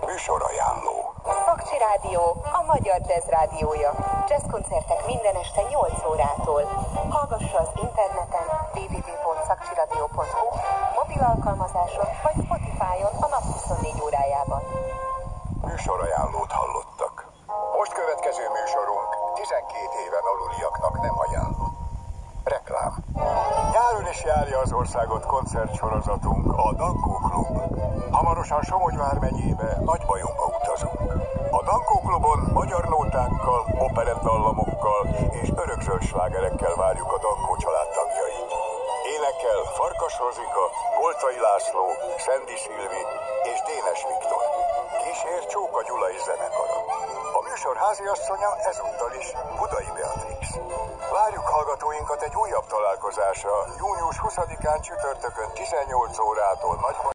Műsorajánló. Szakcsi Rádió, a magyar jazz rádiója. Jazzkoncertek minden este 8 órától. Hallgassa az interneten www.szakcsiradio.hu, mobil alkalmazáson vagy Spotify-on a nap 24 órájában. Műsorajánlót hallottak. Most következő műsorunk 12 éven aluliaknak nem ajánlott. Reklám. Nyáron is járja az országot koncertsorozatunk, a Dankó Klub. Hamarosan Somogy vármegyébe, Nagybajomba utazunk. A Dankó Klubon magyar nótákkal, operettallamokkal és örökzöld slágerekkel várjuk a Dankó család tagjait. Énekel Farkas Rozika, Koltai László, Szendi Szilvi és Dénes Viktor. Kísér Csóka Gyula és zenekara. A műsor háziasszonya ezúttal is Budai Beatrix. Várjuk hallgatóinkat egy újabb találkozásra június 20-án csütörtökön 18 órától Nagybajomban.